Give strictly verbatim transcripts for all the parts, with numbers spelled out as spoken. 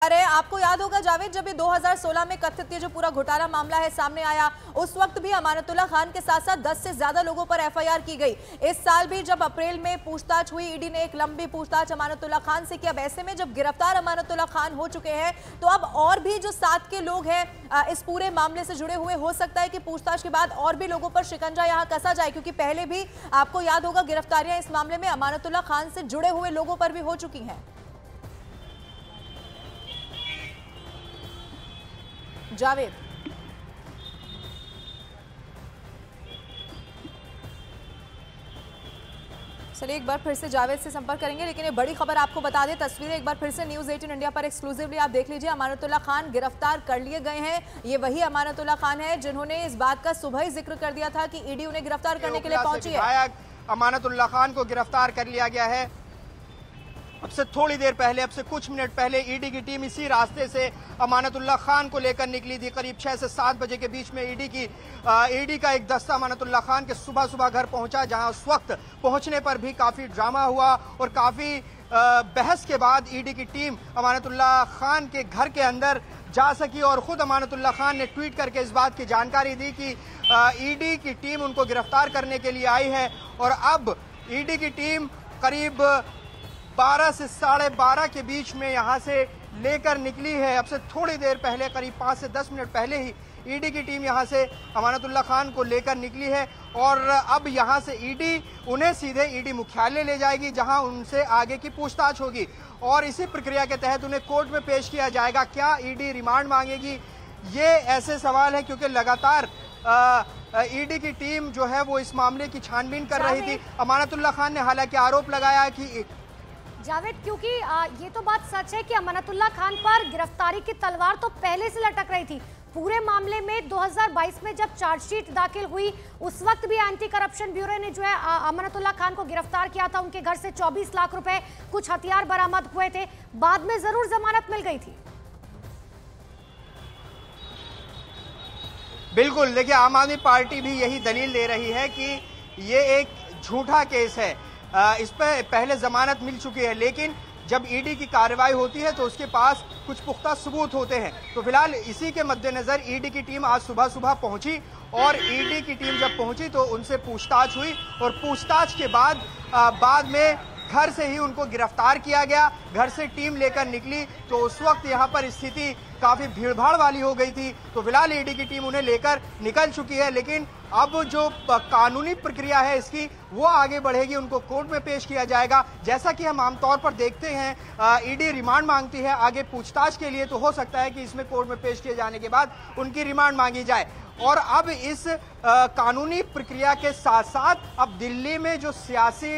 रहे हैं। आपको याद होगा जावेद, जब ये दो हज़ार सोलह में कथित ये जो पूरा घोटाला मामला है सामने आया, उस वक्त भी अमानतुल्लाह खान के साथ साथ दस से ज्यादा लोगों पर एफ आई आर की गई। इस साल भी जब अप्रैल में पूछताछ हुई, ईडी ने एक लंबी पूछताछ अमानतुल्लाह खान से की। अब ऐसे में जब गिरफ्तार अमानतुल्लाह खान हो चुके हैं तो अब और भी जो साथ के लोग हैं इस पूरे मामले से जुड़े हुए, हो सकता है कि पूछताछ के बाद और भी लोगों पर शिकंजा यहां कसा जाए, क्योंकि पहले भी आपको याद होगा गिरफ्तारियां इस मामले में अमानतुल्लाह खान से जुड़े हुए लोगों पर भी हो चुकी हैं। जावेद, चलिए एक बार फिर से जावेद से संपर्क करेंगे, लेकिन ये बड़ी खबर आपको बता दें, तस्वीरें एक बार फिर से न्यूज़ अठारह इंडिया पर एक्सक्लूसिवली आप देख लीजिए। अमानतुल्लाह खान गिरफ्तार कर लिए गए हैं। ये वही अमानतुल्लाह खान है जिन्होंने इस बात का सुबह ही जिक्र कर दिया था कि ईडी उन्हें गिरफ्तार करने के लिए पहुंची है। अमानतुल्लाह खान को गिरफ्तार कर लिया गया है। अब से थोड़ी देर पहले, अब से कुछ मिनट पहले ईडी की टीम इसी रास्ते से अमानतुल्लाह खान को लेकर निकली थी। करीब छह से सात बजे के बीच में ईडी की ईडी का एक दस्ता अमानतुल्लाह खान के सुबह सुबह घर पहुंचा, जहां उस वक्त पहुंचने पर भी काफी ड्रामा हुआ और काफी बहस के बाद ईडी की टीम अमानतुल्लाह खान के घर के अंदर जा सकी और खुद अमानतुल्लाह खान ने ट्वीट करके इस बात की जानकारी दी कि ईडी की टीम उनको गिरफ्तार करने के लिए आई है। और अब ईडी की टीम करीब बारह से साढ़े बारह के बीच में यहां से लेकर निकली है। अब से थोड़ी देर पहले, करीब पाँच से दस मिनट पहले ही ईडी की टीम यहां से अमानतुल्लाह खान को लेकर निकली है और अब यहां से ईडी उन्हें सीधे ईडी मुख्यालय ले जाएगी, जहां उनसे आगे की पूछताछ होगी और इसी प्रक्रिया के तहत उन्हें कोर्ट में पेश किया जाएगा। क्या ईडी रिमांड मांगेगी, ये ऐसे सवाल है क्योंकि लगातार ईडी की टीम जो है वो इस मामले की छानबीन कर रही थी। अमानतुल्लाह खान ने हालांकि आरोप लगाया कि जावेद, क्योंकि आ, ये तो बात सच है कि अमानतुल्लाह खान पर गिरफ्तारी की तलवार तो पहले से लटक रही थी। पूरे मामले में दो हज़ार बाईस में जब चार्जशीट दाखिल हुई, उस वक्त भी एंटी करप्शन ब्यूरो ने जो है अमानतुल्लाह खान को गिरफ्तार किया था। उनके घर से चौबीस लाख रुपए, कुछ हथियार बरामद हुए थे। बाद में जरूर जमानत मिल गई थी। बिल्कुल, देखिए आम आदमी पार्टी भी यही दलील दे रही है कि ये एक झूठा केस है। इस पर पहले जमानत मिल चुकी है, लेकिन जब ईडी की कार्रवाई होती है तो उसके पास कुछ पुख्ता सबूत होते हैं। तो फिलहाल इसी के मद्देनजर ईडी की टीम आज सुबह सुबह पहुंची और ईडी की टीम जब पहुंची तो उनसे पूछताछ हुई और पूछताछ के बाद बाद में घर से ही उनको गिरफ्तार किया गया। घर से टीम लेकर निकली तो उस वक्त यहाँ पर स्थिति काफी भीड़भाड़ वाली हो गई थी। तो फिलहाल ईडी की टीम उन्हें लेकर निकल चुकी है, लेकिन अब जो कानूनी प्रक्रिया है इसकी वो आगे बढ़ेगी, उनको कोर्ट में पेश किया जाएगा। जैसा कि हम आमतौर पर देखते हैं ईडी रिमांड मांगती है आगे पूछताछ के लिए, तो हो सकता है कि इसमें कोर्ट में पेश किए जाने के बाद उनकी रिमांड मांगी जाए। और अब इस आ, कानूनी प्रक्रिया के साथ साथ अब दिल्ली में जो सियासी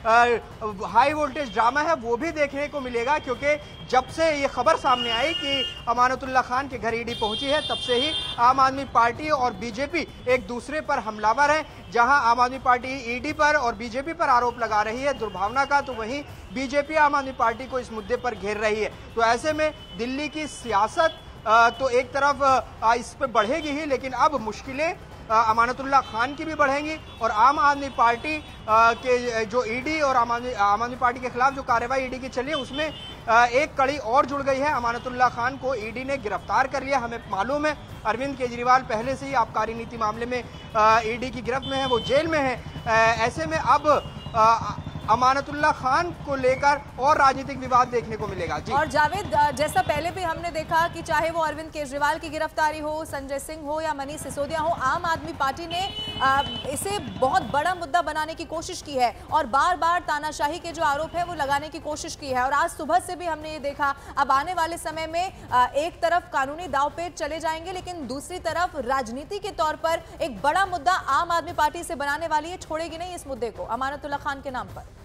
हाई वोल्टेज ड्रामा है वो भी देखने को मिलेगा, क्योंकि जब से ये खबर सामने आई कि अमानतुल्लाह खान के घर ईडी पहुंची है तब से ही आम आदमी पार्टी और बीजेपी एक दूसरे पर हमलावर हैं। जहां आम आदमी पार्टी ईडी पर और बीजेपी पर आरोप लगा रही है दुर्भावना का, तो वहीं बीजेपी आम आदमी पार्टी को इस मुद्दे पर घेर रही है। तो ऐसे में दिल्ली की सियासत तो एक तरफ इस पर बढ़ेगी ही, लेकिन अब मुश्किलें अमानतुल्लाह खान की भी बढ़ेंगी और आम आदमी पार्टी के जो ईडी और आम आदमी आम आदमी पार्टी के खिलाफ जो कार्रवाई ईडी की चली है उसमें एक कड़ी और जुड़ गई है। अमानतुल्लाह खान को ईडी ने गिरफ्तार कर लिया। हमें मालूम है अरविंद केजरीवाल पहले से ही आबकारी नीति मामले में ईडी की गिरफ्त में है, वो जेल में है। ऐसे में अब अमानतुल्लाह खान को लेकर और राजनीतिक विवाद देखने को मिलेगा। जी। और जावेद, जैसा पहले भी हमने देखा कि चाहे वो अरविंद केजरीवाल की गिरफ्तारी हो, संजय सिंह हो या मनीष सिसोदिया हो, आम आदमी पार्टी ने इसे बहुत बड़ा मुद्दा बनाने की कोशिश की है और बार बार तानाशाही के जो आरोप है वो लगाने की कोशिश की है। और आज सुबह से भी हमने ये देखा, अब आने वाले समय में एक तरफ कानूनी दांवपेच चले जाएंगे, लेकिन दूसरी तरफ राजनीति के तौर पर एक बड़ा मुद्दा आम आदमी पार्टी से बनाने वाली है, छोड़ेगी नहीं इस मुद्दे को अमानतुल्लाह खान के नाम पर।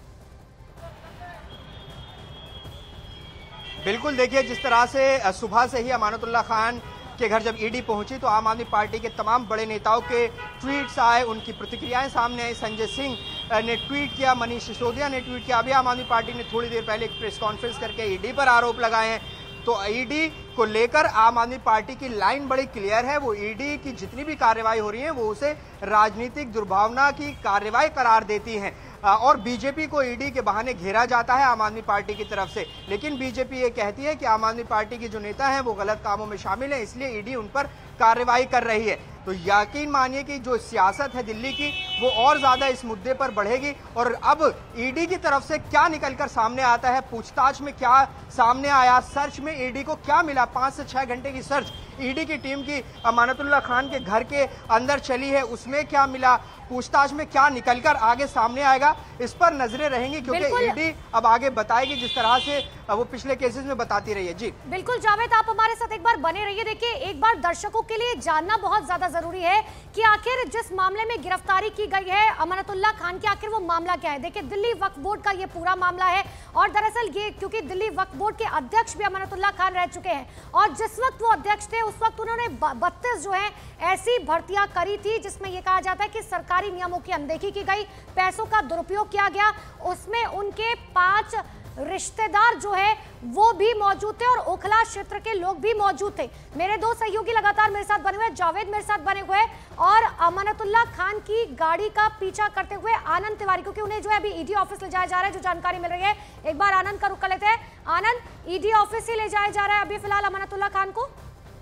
बिल्कुल, देखिए जिस तरह से सुबह से ही अमानतुल्लाह खान के घर जब ईडी पहुंची तो आम आदमी पार्टी के तमाम बड़े नेताओं के ट्वीट्स आए, उनकी प्रतिक्रियाएं सामने आई। संजय सिंह ने ट्वीट किया, मनीष सिसोदिया ने ट्वीट किया। अभी आम आदमी पार्टी ने थोड़ी देर पहले एक प्रेस कॉन्फ्रेंस करके ईडी पर आरोप लगाए हैं। तो ईडी को लेकर आम आदमी पार्टी की लाइन बड़ी क्लियर है। वो ईडी की जितनी भी कार्रवाई हो रही है वो उसे राजनीतिक दुर्भावना की कार्रवाई करार देती हैं। और बीजेपी को ईडी के बहाने घेरा जाता है आम आदमी पार्टी की तरफ से। लेकिन बीजेपी ये कहती है कि आम आदमी पार्टी के जो नेता हैं वो गलत कामों में शामिल हैं, इसलिए ईडी उन पर कार्रवाई कर रही है। तो यकीन मानिए कि जो सियासत है दिल्ली की वो और ज्यादा इस मुद्दे पर बढ़ेगी। और अब ईडी की तरफ से क्या निकलकर सामने आता है, पूछताछ में क्या सामने आया, सर्च में ईडी को क्या मिला, पांच से छह घंटे की सर्च ईडी की टीम की अमानतुल्लाह खान के घर के अंदर चली है, उसमें क्या मिला, पूछताछ में क्या निकलकर आगे सामने आएगा, इस पर नजरें रहेंगी, क्योंकि ईडी अब आगे बताएगी जिस तरह से वो पिछले केसेस में बताती रही है। जी बिल्कुल जावेद, आप हमारे साथ एक बार बने रहिए। देखिए, एक बार दर्शकों के लिए जानना बहुत ज्यादा जरूरी है कि आखिर जिस मामले में गिरफ्तारी की गई है अमानतुल्लाह खान की, आखिर वो मामला क्या है। देखिए, दिल्ली वक्फ बोर्ड का ये पूरा मामला है और दरअसल ये क्योंकि दिल्ली वक्फ बोर्ड के अध्यक्ष भी अमानतुल्लाह खान रह चुके हैं और जिस वक्त वो अध्यक्ष थे उस वक्त उन्होंने बत्तीस जो है ऐसी भर्तियां करी थी जिसमें यह कहा जाता है कि सरकारी नियमों की अनदेखी की गई, पैसों का दुरुपयोग किया गया। उसमें उनके पांच रिश्तेदार जो है वो भी मौजूद थे और ओखला क्षेत्र के लोग भी मौजूद थे। मेरे दो सहयोगी लगातार मेरे साथ बने हुए, जावेद मेरे साथ बने हुए और अमानतुल्लाह खान की गाड़ी का पीछा करते हुए आनंद तिवारी, क्योंकि उन्हें जो है अभी ईडी ऑफिस ले जाया जा रहा है, जो जानकारी मिल रही है। एक बार आनंद का रुख कर लेते हैं। आनंद, ईडी ऑफिस ही ले जाया जा रहा है अभी फिलहाल अमानतुल्लाह खान को?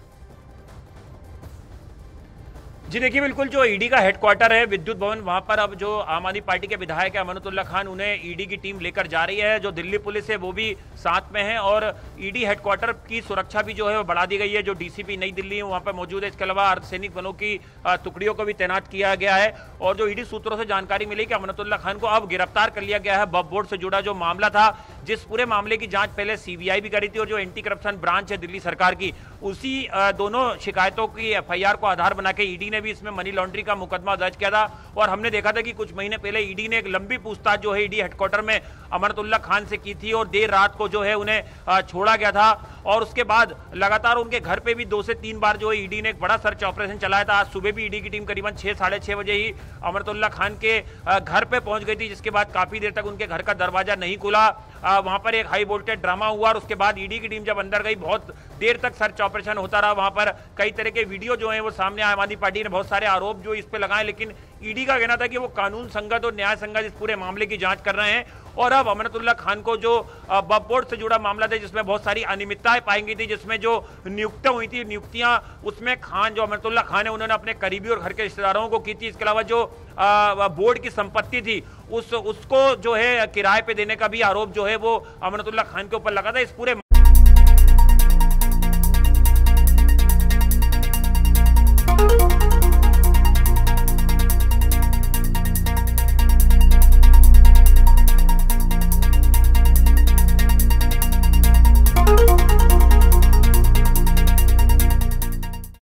जी देखिए, बिल्कुल जो ईडी का हेडक्वार्टर है विद्युत भवन, वहां पर अब जो आम आदमी पार्टी के विधायक है अमानतुल्लाह खान, उन्हें ईडी की टीम लेकर जा रही है। जो दिल्ली पुलिस है वो भी साथ में है और ईडी हेडक्वार्टर की सुरक्षा भी जो है वो बढ़ा दी गई है। जो डीसीपी नई दिल्ली है वहां पर मौजूद है। इसके अलावा अर्धसैनिक बलों की टुकड़ियों को भी तैनात किया गया है। और जो ईडी सूत्रों से जानकारी मिली कि अमानतुल्लाह खान को अब गिरफ्तार कर लिया गया है। वक्फ बोर्ड से जुड़ा जो मामला था, जिस पूरे मामले की जांच पहले सीबीआई भी करी थी और जो एंटी करप्शन ब्रांच है दिल्ली सरकार की, उसी दोनों शिकायतों की एफआईआर को आधार बना के ईडी ने भी इसमें मनी लॉन्ड्रिंग का मुकदमा दर्ज किया था। और हमने देखा था कि कुछ महीने पहले ईडी ने एक लंबी पूछताछ जो है ईडी हेडक्वार्टर में अमानतुल्लाह खान से की थी और देर रात को जो है उन्हें छोड़ा गया था। और उसके बाद लगातार उनके घर पे भी दो से तीन बार जो है ईडी ने एक बड़ा सर्च ऑपरेशन चलाया था। आज सुबह भी ईडी की टीम करीबन छह साढ़े छह बजे ही अमानतुल्लाह खान के घर पे पहुंच गई थी, जिसके बाद काफी देर तक उनके घर का दरवाजा नहीं खुला। वहां पर एक हाई वोल्टेज ड्रामा हुआ और उसके बाद ईडी की टीम जब अंदर गई, बहुत देर तक सर्च ऑपरेशन होता रहा। वहां पर कई तरह के वीडियो जो है वो सामने आए। आम आदमी पार्टी ने बहुत सारे आरोप जो इस पे लगाए, लेकिन ईडी का कहना था कि वो कानून संगत और न्याय संगत इस पूरे मामले की जांच कर रहे हैं। और अब अमानतुल्लाह खान को जो वक्फ बोर्ड से जुड़ा मामला था, जिसमें बहुत सारी अनियमितताएं पाई गई थी, जिसमें जो नियुक्तियां हुई थी, नियुक्तियां उसमें खान जो अमानतुल्लाह खान है उन्होंने अपने करीबी और घर के रिश्तेदारों को की थी। इसके अलावा जो बोर्ड की संपत्ति थी उस उसको जो है किराए पे देने का भी आरोप जो है वो अमानतुल्लाह खान के ऊपर लगा था। इस पूरे